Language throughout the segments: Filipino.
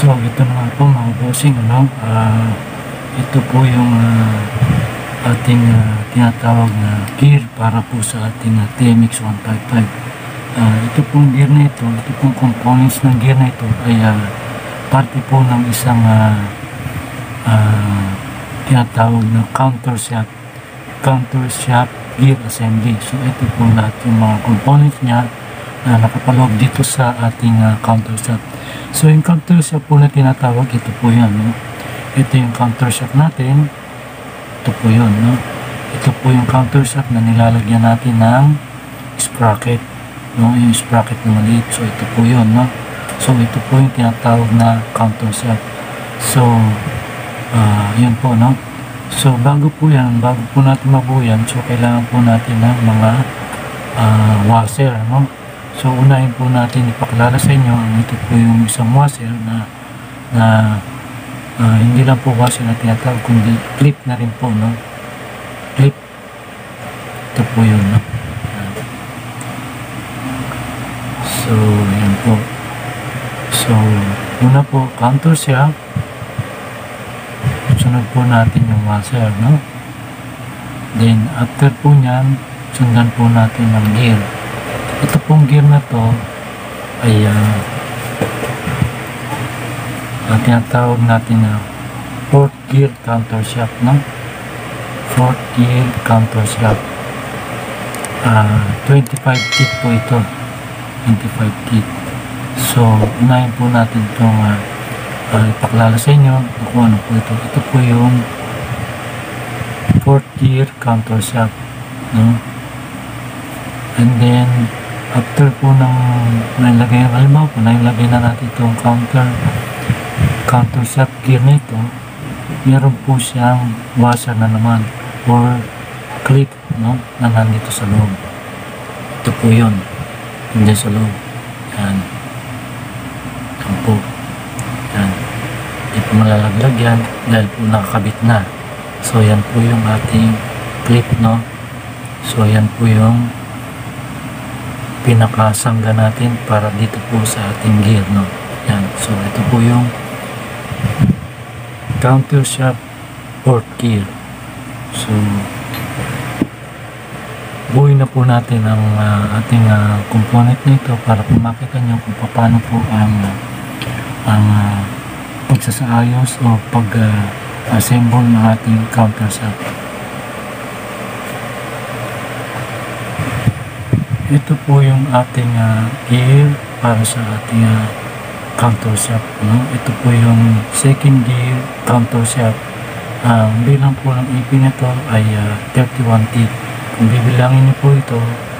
So, ito na nga po mga bossing, ano? Ito po yung ating tinatawag na gear para po sa ating TMX 155. Ito pong gear na ito, ito pong components ng gear na ito ay parte po ng isang tinatawag na counter shaft gear assembly. So, ito po lahat yung mga components niya na nakapaloob dito sa ating counter shaft. So, yung counter shaft po na tinatawag, ito po yan, no? Ito yung counter shaft natin. Ito po yun, no? Ito po yung counter shaft na nilalagyan natin ng sprocket, no? Yung sprocket na maliit. So, ito po yun, no? So, ito po yung tinatawag na counter shaft. So, yun po, no? So, bago po natin mabuo yan, so, kailangan po natin ng mga washer, no? So, unahin po natin ipakilala sa inyo, ito po yung isang washer na hindi lang po washer na tinatawag, kundi clip na rin po, no? Clip. Ito po yun, no? So, yan po. So, una po, counter shaft. Sunod po natin yung washer, no? Then, after po nyan, sundan po natin ng gear. Ito pong gear na to ay tinatawag natin na 4th gear counter shaft, no? 4th gear counter shaft. 25 teeth po ito. 25 teeth. So, unahin po natin itong ipakilala sa inyo kung ano po ito. Ito po yung 4th gear counter shaft, no? And then, after po ng nailagay, halimbawa po, nailagay na natin itong counter shaft gear na ito, meron po siyang washer na naman or clip, no, na nandito sa loob. Ito po yun, hindi sa loob. Yan. Yan po. Yan. Hindi po malalaglag yan dahil po nakakabit na. So, yan po yung ating clip, no. So, yan po yung pinakasangga natin para dito po sa ating gear, no. Yan. So, ito po yung counter shaft 4th gear. So, buuin na po natin ang ating component nito para po makita nyo kung paano po ang pagsasaayos o pag-assemble ng ating counter shaft. Ito po yung ating gear para sa ating counter shaft, no? Ito po yung 2nd gear counter shaft. Bilang po ng ipin nito ay 31 teeth. Kung bibilangin niyo po ito,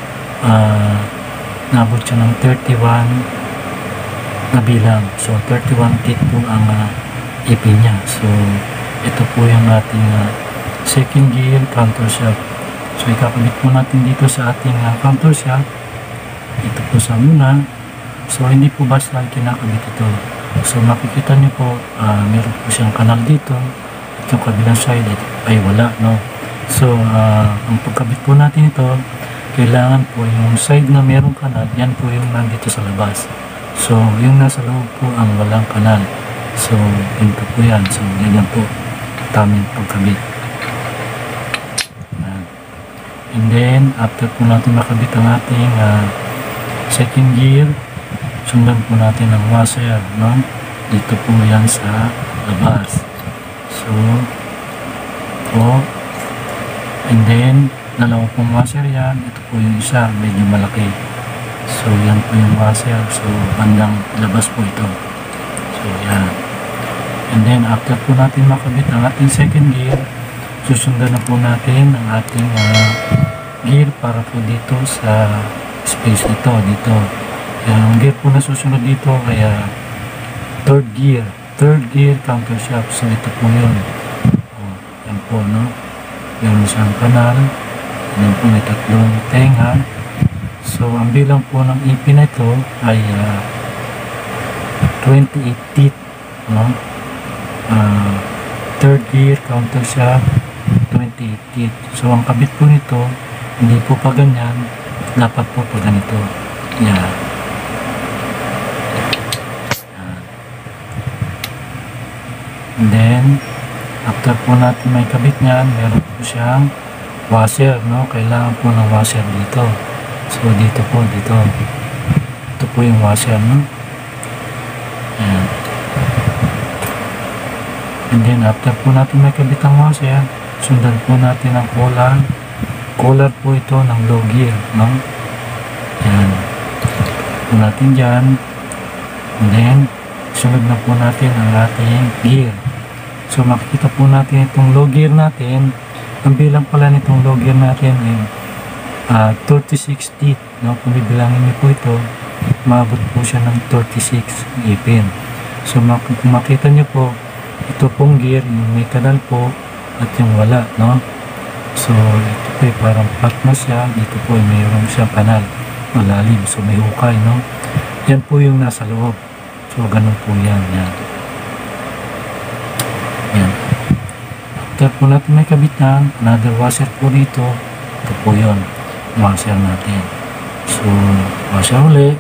nabot siya ng 31 na bilang. So, 31 teeth po ang ipin niya. So, ito po yung ating 2nd gear counter shaft. So, ikakabit po natin dito sa ating counter shaft. Ito po sa muna. So, hindi po basta kinakabit ito. So, makikita niyo po, meron po siyang kanal dito. At yung kabilang side ay wala, no? So, ang pagkabit po natin ito, kailangan po yung side na merong kanal, yan po yung nandito sa labas. So, yung nasa loob po ang walang kanal. So, yun po yan. So, ganyan po tamang pagkabit. And then, after po natin makabit ang ating 2nd gear, sundan po natin ang washer, no? Dito po yan sa labas. So, po. And then, dalawa pong washer yan. Ito po yung isa, medyo malaki. So, yan po yung washer. So, bandang labas po ito. So, yan. And then, after po natin makabit ang ating 2nd gear, susundan na po natin ang ating gear para po dito sa space nito, dito. Yung gear po na susunod dito kaya 3rd gear counter shaft. So, ito po yun. Yan po, no? Yung isang kanal. Yan po, may tatlong tenga. So, ang bilang po ng ipin na ito ay 28 teeth, no? 3rd gear counter shaft 28 teeth. So, ang kabit po nito hindi po pa ganyan, dapat po pa ganito. Yan. And then, after po natin may kabit niyan, meron po siyang washer, no? Kailangan po ng washer dito. So, dito po, dito. Ito po yung washer, no? Ayan. And then, after po natin may kabit ang washer, sundan po natin ang collar. Collar po ito ng low gear, no? Ayan. Po natin dyan. And then, sunod na po natin ang ating gear. So, makikita po natin itong low gear natin. Ang bilang pala nitong low gear natin ay 36 teeth. No? Kung bibilangin niyo po ito, maabot po siya ng 36 ipin. So, kung makita niyo po, ito pong gear, yung may kanal po at yung wala. No? So, ito po parang flat na siya. Dito po mayroon siyang kanal malalim. So, may hukay. No? Yan po yung nasa loob. So, ganun po yan. Yan. Yan. After po natin may kabit yan, another washer po dito. Ito po yun. Washer natin. So, washer uli.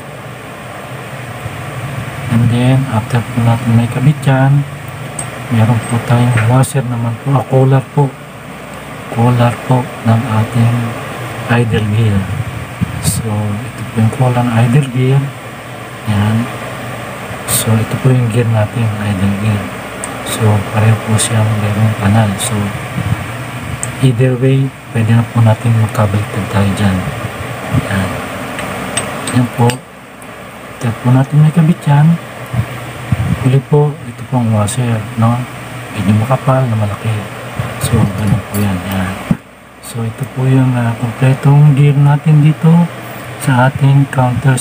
And then, after po natin may kabit yan, meron po tayong washer naman po. Collar po. Collar po ng ating idle gear. So, ito po yung collar ng idle gear. Yan. So, ito po yung gear natin, idle gear. So, pareho po siyang mayroong kanal. So, either way, pwede na po natin magkabaliktad tayo dyan. Yan. Yan po. Ito po natin may kabit yan. Uli po, ito po ang washer, no? Medyo makapal na malaki. So, ganun po yan. Yan. So, ito po yung kompletong gear natin dito sa ating counter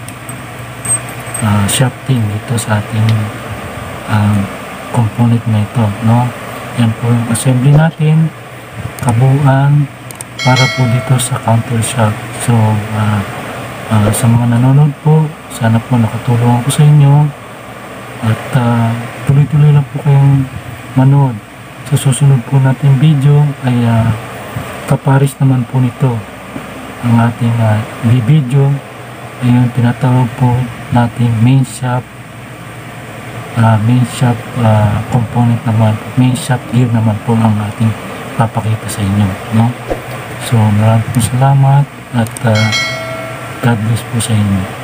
shafting dito sa ating component na ito, no? Yan po yung assembly natin, kabuuan para po dito sa counter shaft. So, sa mga nanonood po, sana po nakatulong ako sa inyo at tuloy-tuloy lang po kayong manood. Sa susunod po natin video ay kaparis naman po nito ang ating video ay yung tinatawag po natin main shaft component naman, main shaft gear naman po ang ating papakita sa inyo, no? So, maraming salamat at God bless po sa inyo.